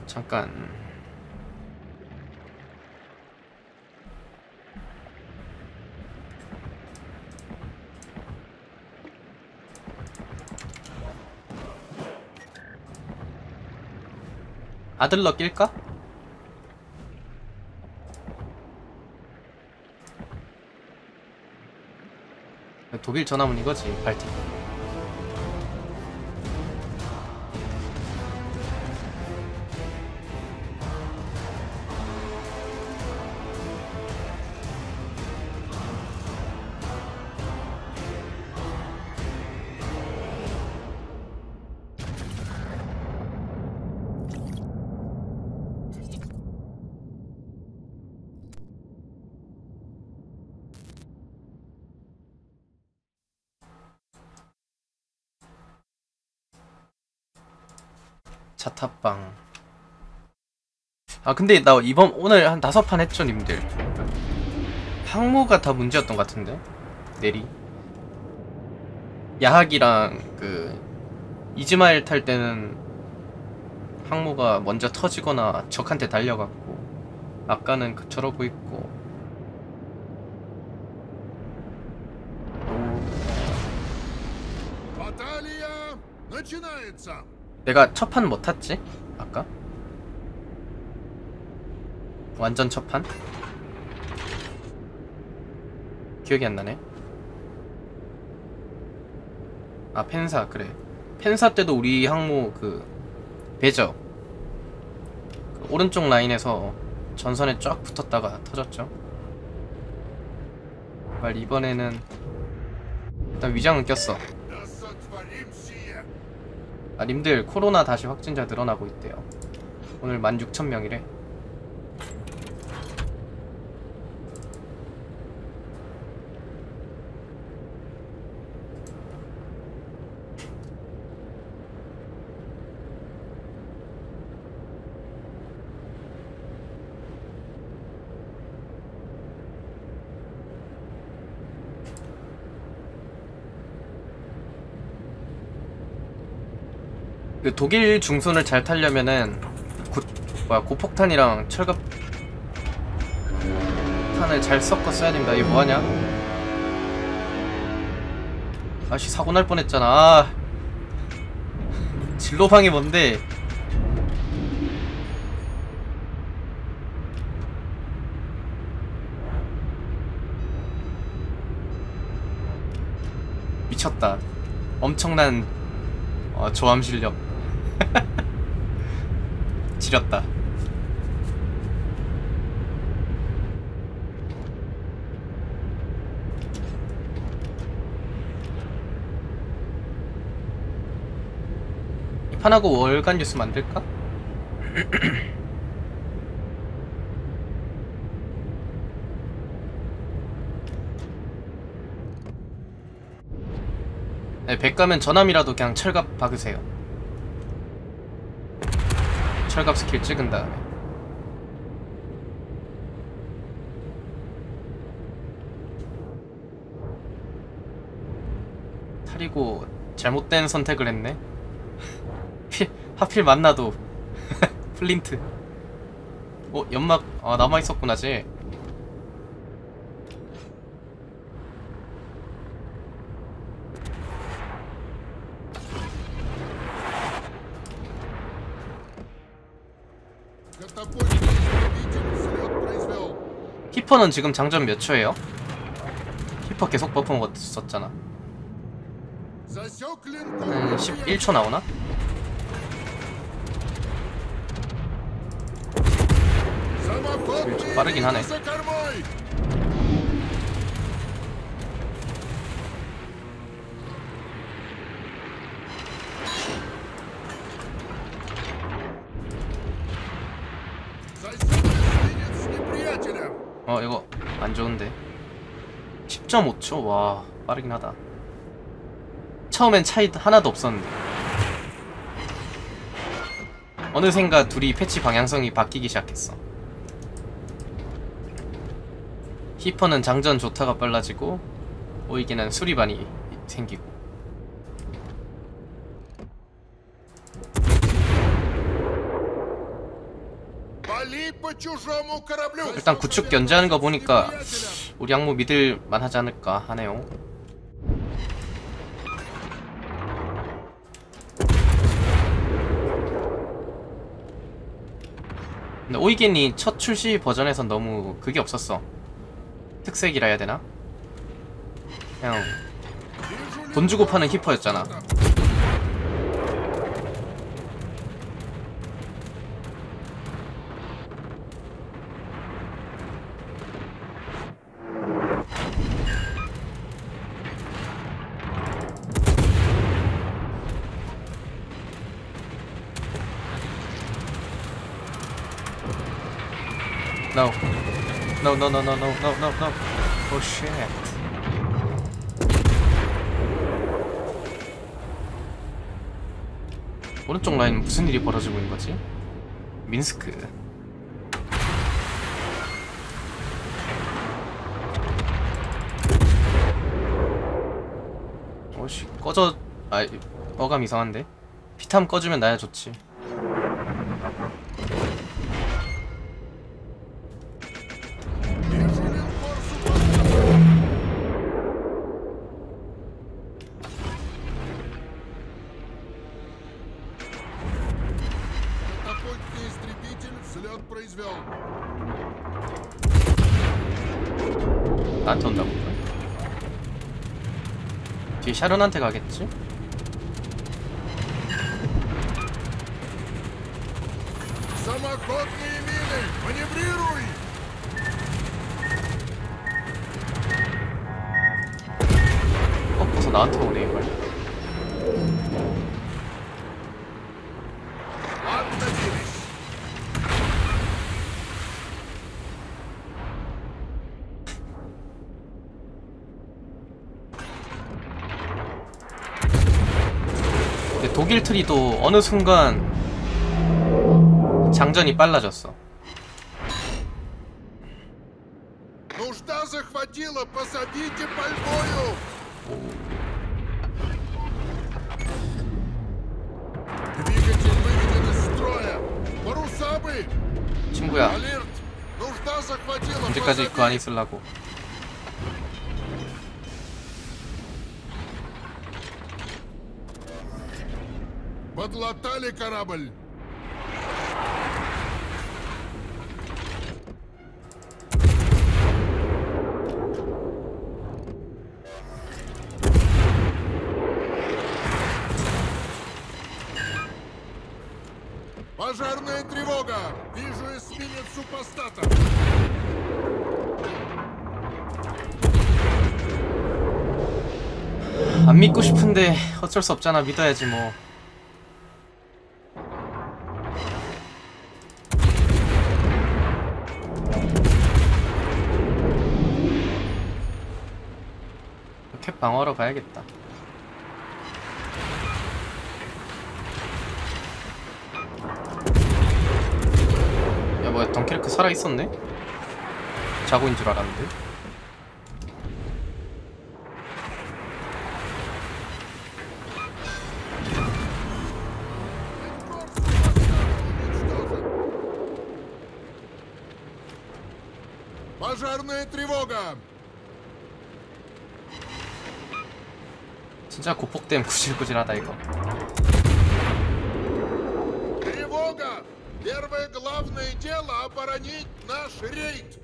잠깐. 아들러 낄까? 독일 전화문 이거지, 발티. 자타빵. 아 근데 나 이번 오늘 한 5판 했죠 님들. 항모가 다 문제였던 것 같은데. 내리 야학이랑 그 이즈마일 탈 때는 항모가 먼저 터지거나 적한테 달려갔고, 아까는 저러고 있고. 내가 첫 판 못 탔지? 아까? 완전 첫 판? 기억이 안 나네. 아 펜사, 그래. 펜사 때도 우리 항모 그 배저 그 오른쪽 라인에서 전선에 쫙 붙었다가 터졌죠. 말 이번에는 일단 위장은 꼈어. 아 님들 코로나 다시 확진자 늘어나고 있대요. 오늘 16,000명이래. 그 독일 중선을 잘 타려면은 고폭탄이랑 철갑탄을 잘 섞어 써야 됩니다. 이게 뭐하냐? 아씨 사고 날 뻔했잖아. 아, 진로방이 뭔데? 미쳤다. 엄청난 조함 실력. 지렸다. 이 판하고 월간 뉴스 만들까? 네, 100 가면 전함이라도 그냥 철갑 박으세요. 철갑 스킬 찍은 다음에. 타리고 잘못된 선택을 했네. 하필 만나도 플린트. 연막 남아있었구나 쟤. 히퍼는 지금 장전 몇 초예요? 히퍼 계속 버프한 거 썼잖아. 한 11초 나오나? 좀 빠르긴 하네. 이거 안 좋은데. 10.5초? 와, 빠르긴 하다. 처음엔 차이 하나도 없었는데 어느샌가 둘이 패치 방향성이 바뀌기 시작했어. 히퍼는 장전 좋다가 빨라지고 오이기는 수리반이 생기고. 일단 구축 견제하는 거 보니까 우리 항모 믿을 만하지 않을까 하네요. 근데 오이겐이 첫 출시 버전에선 너무 그게 없었어. 특색이라 해야 되나? 그냥 돈 주고 파는 히퍼였잖아. No. No, no, no, no, no, no, no, no. Oh shit. 오른쪽 라인 무슨 일이 벌어지고 있는 거지? 민스크. 오씨, 꺼져. 아, 어감 이상한데? 피탐 꺼주면 나야 좋지. 나한테 온다고? 뒤에 샤론한테 가겠지? 벌써 나한테 오네 이걸. 독일 트리도 어느 순간 장전이 빨라졌어. 친구야, 언제까지 그 안에 있으려고. Подлатали корабль. Пожарная тревога. Вижу эсминец супостата. 안 믿고 싶은데 어쩔 수 없잖아. 믿어야지 뭐. 캡 방어하러 가야겠다. 야 뭐야, 덩케르크 살아있었네? 자고인 줄 알았는데. Пожарная тревога. 진짜 고폭댐 구질구질하다 이거. Тревога! Первое главное дело — оборонить наш рейд.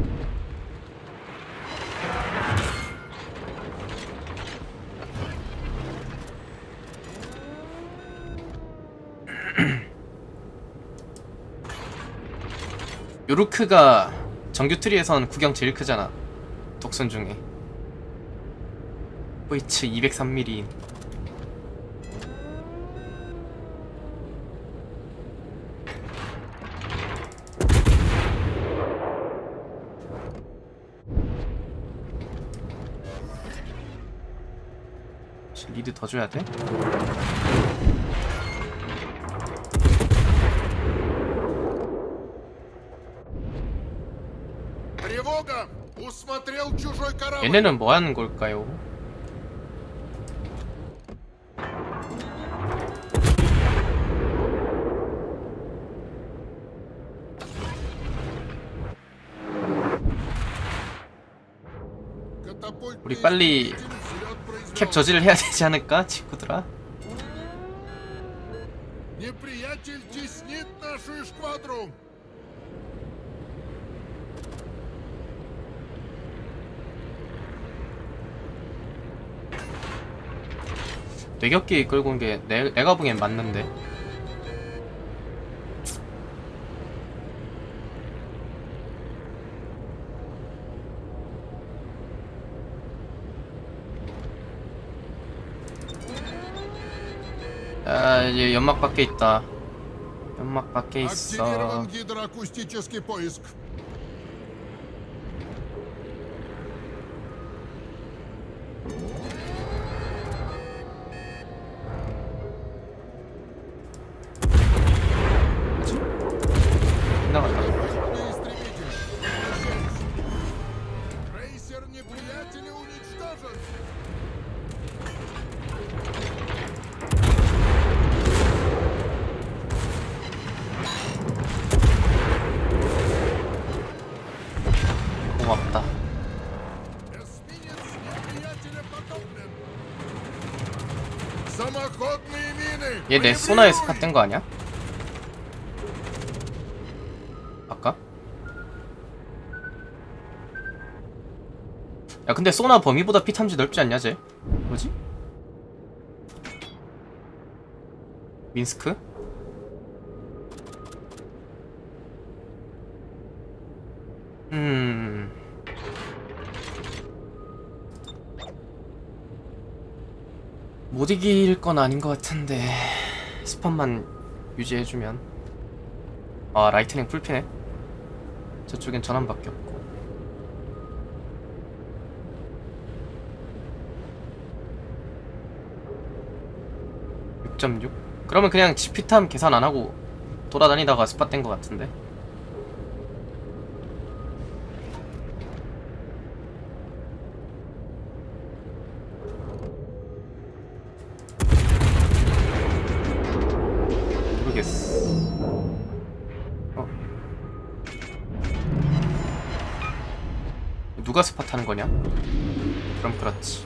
요르크가 정규 트리에선 구경 제일 크잖아. 독선 중에. 호이츠 203mm. 리드 더 줘야 돼? 얘네는 뭐 하는 걸까요? 우리 빨리 캡 저지를 해야 되지 않을까, 친구들아? Неприятель теснит нашу эскадру. 뇌격기 끌고 온 게 내가 보기엔 맞는데. 아, 이제 연막 밖에 있다. 연막 밖에 있어. Активирован гидроакустический поиск. 나갔다. Воздушный истребитель. Возвращаюсь. Крейсер неприятеля уничтожен. 고맙다. Эсминец неприятеля потоплен. Самоходные мины. 얘 내 소나에 스팟된 거 아니야? 아까? 야, 근데 소나 범위보다 피탐지 넓지 않냐, 쟤? 뭐지? 민스크? 못 이길 건 아닌 것 같은데 스팟만 유지해주면. 아, 라이트닝 풀피네. 저쪽엔 전환밖에 없고. 6.6? 그러면 그냥 GP탐 계산 안하고 돌아다니다가 스팟 된 것 같은데. 모르겠어. 누가 스팟 하는 거냐? 그럼 그렇지.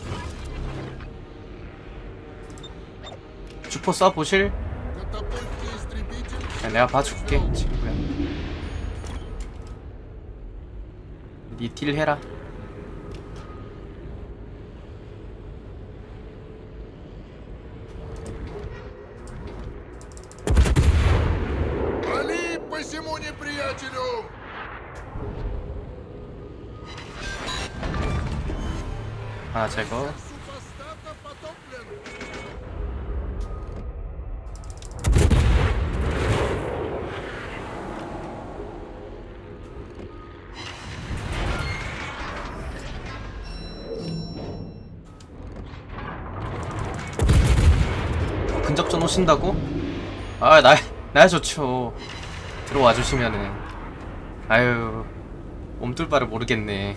주포 쏴보실? Катапультный истребитель. 야, 내가 봐줄게, 친구야. 니 딜 해라. Вали по всему неприятелю. 하나 제거. Супостата потоплен. 근접전 오신다고? 아, 나야 좋죠. 들어와 주시면은. 아유, 몸둘 바를 모르겠네.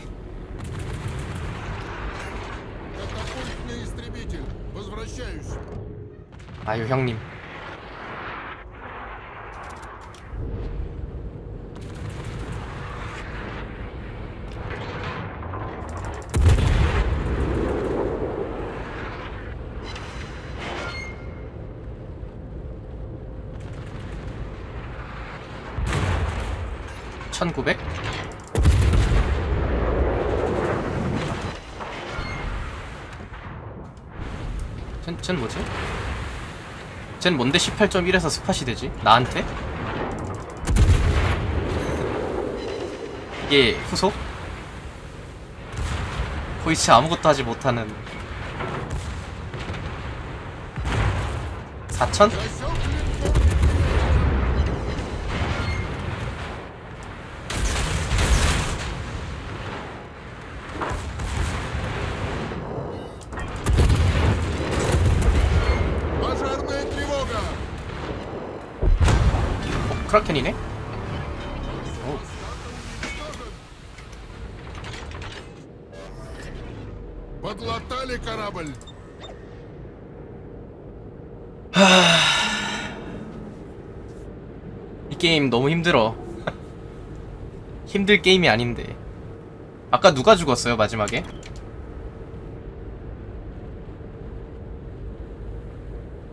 Катапультный истребитель. Возвращаюсь. 아유, 형님. (1900) 쟨 뭐지? 쟨 뭔데 18.1에서 스팟이 되지? 나한테? 이게 후속? 거의 아무것도 하지 못하는 4천? Засек линкор. Пожарная тревога. 크라켄이네? Подлатали корабль. 이 게임 너무 힘들어. 힘들 게임이 아닌데. 아까 누가 죽었어요, 마지막에?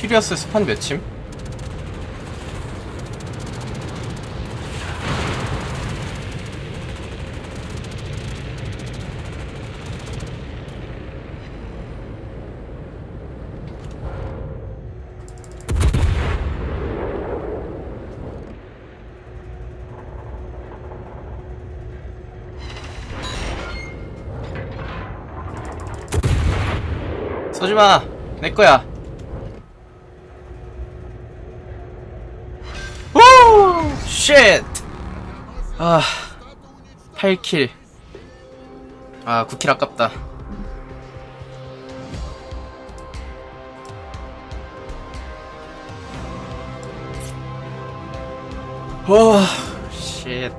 퓨리어스 스판 몇침? 쏘지마! 내거야! 오! 쉣! 아... 8킬. 아, 9킬 아깝다. 오... 쉣.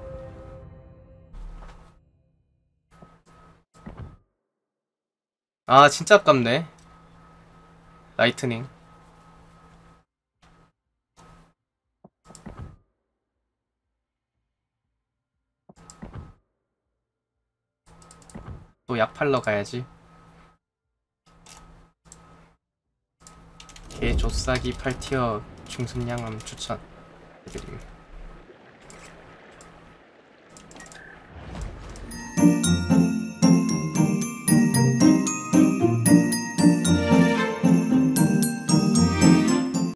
아, 진짜 아깝네. 라이트닝. 또 약 팔러 가야지. 개 조싸기 8티어 중순양함 추천 해드림.